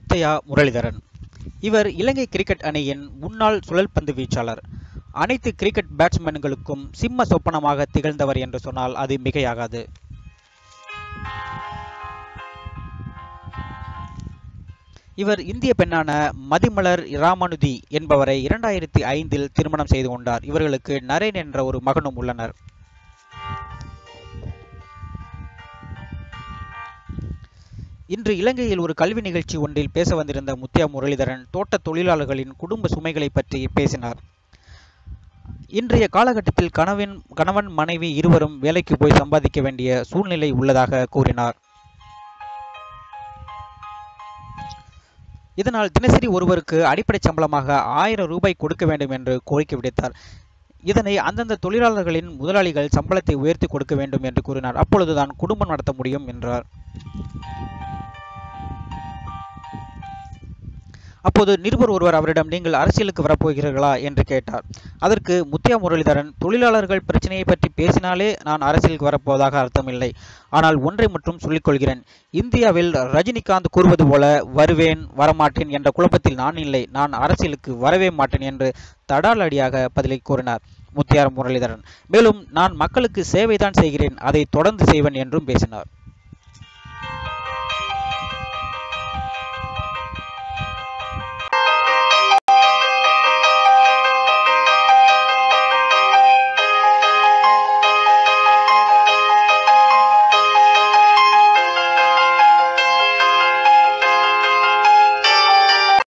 முத்தையா முரளிதரன். இவர் இலங்கை கிரிக்கெட் அணியின் முன்னாள் சுழல்பந்து வீச்சாளர். அனைத்து கிரிக்கெட் பேட்ஸ்மேன்களுக்கும் சிம்ம சொப்பனமாக திகழ்ந்தவர் என்று சொன்னால் அது மிகையாகாது. இவர் இந்திய பெண்ணான மதிமலர் ராமானுதி என்பவரை 2005 திருமணம் செய்து கொண்டார். இவர்களுக்கு நரேன் என்ற ஒரு மகனும் உள்ளனர். இன்று இலங்கையில் ஒரு கல்வி நிகழ்ச்சி ஒன்றில் பேச வந்திருந்த முத்தையா முரளிதரன் தோட்ட தொழிலாளர்களின் குடும்ப சுமைகளை பற்றி பேசினார். இன்றைய காலகட்டத்தில் கணவன் மனைவி இருவரும் வேலைக்கு போய் சம்பாதிக்க வேண்டிய சூழ்நிலை உள்ளதாக கூறினார். இதனால் தினசரி ஒருவருக்கு அடிப்படை சம்பளமாக 1000 ரூபாய் கொடுக்க வேண்டும் என்று கோரிக்கை விடுத்தார். இதனை அந்தந்த தொழிலாளர்களின் முதலாளிகள் சம்பளத்தை உயர்த்தி கொடுக்க வேண்டும் என்று கூறினார். அப்பொழுதுதான் குடும்பம் நடத்த முடியும் என்றார். அப்போது நிருபர் ஒருவர் அவரிடம், நீங்கள் அரசியலுக்கு வரப்போகிறீர்களா என்று கேட்டார். அதற்கு முத்தையா முரளிதரன், தொழிலாளர்கள் பிரச்சனையை பற்றி பேசினாலே நான் அரசியலுக்கு வரப்போவதாக அர்த்தமில்லை. ஆனால் ஒன்றை மட்டும் சொல்லிக்கொள்கிறேன். இந்தியாவில் ரஜினிகாந்த் கூறுவது போல வருவேன் வரமாட்டேன் என்ற குழப்பத்தில் நான் இல்லை. நான் அரசியலுக்கு வரவே மாட்டேன் என்று தடாலடியாக பதிலை கூறினார் முத்தையா முரளிதரன். மேலும் நான் மக்களுக்கு சேவைதான் செய்கிறேன், அதை தொடர்ந்து செய்வேன் என்றும் பேசினார்.